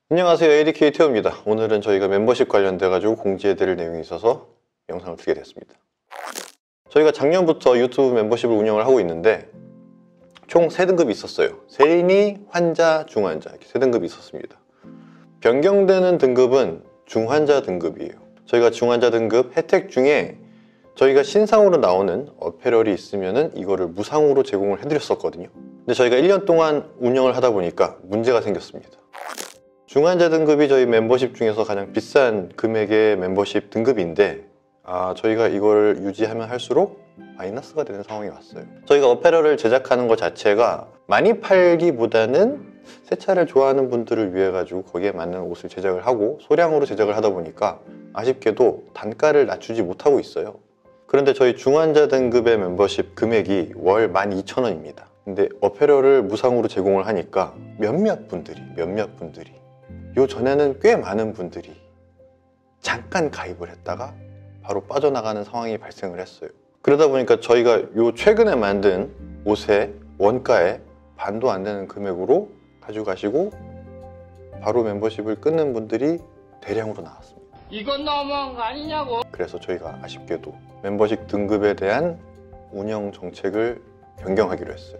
안녕하세요, ADK 태호입니다. 오늘은 저희가 멤버십 관련돼 가지고 공지해드릴 내용이 있어서 영상을 틀게 됐습니다. 저희가 작년부터 유튜브 멤버십을 운영을 하고 있는데 총 3등급이 있었어요. 세린이, 환자, 중환자 이렇게 3등급이 있었습니다. 변경되는 등급은 중환자 등급이에요. 저희가 중환자 등급 혜택 중에 저희가 신상으로 나오는 어페럴이 있으면은 이거를 무상으로 제공을 해드렸었거든요. 근데 저희가 1년 동안 운영을 하다 보니까 문제가 생겼습니다. 중환자 등급이 저희 멤버십 중에서 가장 비싼 금액의 멤버십 등급인데 저희가 이걸 유지하면 할수록 마이너스가 되는 상황이 왔어요. 저희가 어페럴을 제작하는 것 자체가 많이 팔기보다는 새 차를 좋아하는 분들을 위해 가지고 거기에 맞는 옷을 제작을 하고 소량으로 제작을 하다 보니까 아쉽게도 단가를 낮추지 못하고 있어요. 그런데 저희 중환자 등급의 멤버십 금액이 월 12,000원입니다. 근데 어페럴을 무상으로 제공을 하니까 몇몇 분들이 요 전에는 꽤 많은 분들이 잠깐 가입을 했다가 바로 빠져나가는 상황이 발생을 했어요. 그러다 보니까 저희가 요 최근에 만든 옷의 원가의 반도 안 되는 금액으로 가져가시고 바로 멤버십을 끊는 분들이 대량으로 나왔습니다. 이건 너무한 거 아니냐고. 그래서 저희가 아쉽게도 멤버십 등급에 대한 운영 정책을 변경하기로 했어요.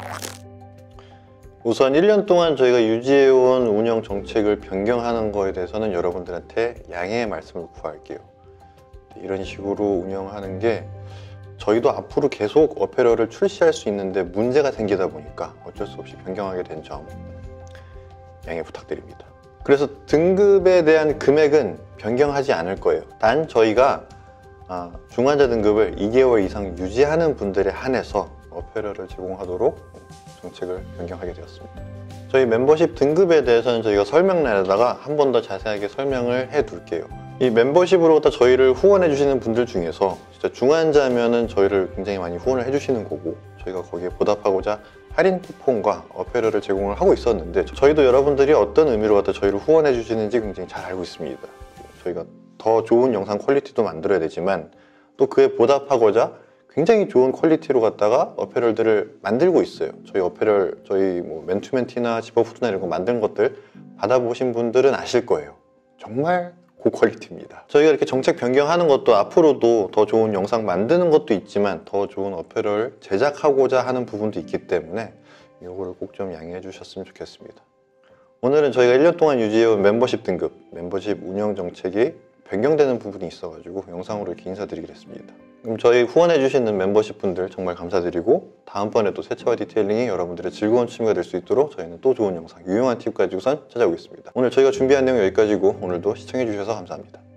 우선 1년 동안 저희가 유지해온 운영 정책을 변경하는 거에 대해서는 여러분들한테 양해의 말씀을 구할게요. 이런 식으로 운영하는 게 저희도 앞으로 계속 어페럴을 출시할 수 있는데 문제가 생기다 보니까 어쩔 수 없이 변경하게 된 점 양해 부탁드립니다. 그래서 등급에 대한 금액은 변경하지 않을 거예요. 단 저희가 중환자 등급을 2개월 이상 유지하는 분들에 한해서 어페럴을 제공하도록 정책을 변경하게 되었습니다. 저희 멤버십 등급에 대해서는 저희가 설명란에다가 한 번 더 자세하게 설명을 해 둘게요. 이 멤버십으로부터 저희를 후원해 주시는 분들 중에서 진짜 중환자면은 저희를 굉장히 많이 후원을 해 주시는 거고 저희가 거기에 보답하고자 할인 쿠폰과 어페럴을 제공을 하고 있었는데 저희도 여러분들이 어떤 의미로 갖다 저희를 후원해 주시는지 굉장히 잘 알고 있습니다. 저희가 더 좋은 영상 퀄리티도 만들어야 되지만 또 그에 보답하고자 굉장히 좋은 퀄리티로 갖다가 어페럴들을 만들고 있어요. 저희 어페럴, 저희 뭐 맨투맨 티나 집업 후드나 이런 거 만든 것들 받아보신 분들은 아실 거예요. 정말 고퀄리티입니다. 저희가 이렇게 정책 변경하는 것도 앞으로도 더 좋은 영상 만드는 것도 있지만 더 좋은 어페럴 제작하고자 하는 부분도 있기 때문에 이거를 꼭 좀 양해해 주셨으면 좋겠습니다. 오늘은 저희가 1년 동안 유지해온 멤버십 등급, 멤버십 운영 정책이 변경되는 부분이 있어가지고 영상으로 이렇게 인사드리기로 했습니다. 그럼 저희 후원해 주시는 멤버십 분들 정말 감사드리고 다음번에도 세차와 디테일링이 여러분들의 즐거운 취미가 될 수 있도록 저희는 또 좋은 영상, 유용한 팁 가지고선 찾아오겠습니다. 오늘 저희가 준비한 내용 여기까지고 오늘도 시청해 주셔서 감사합니다.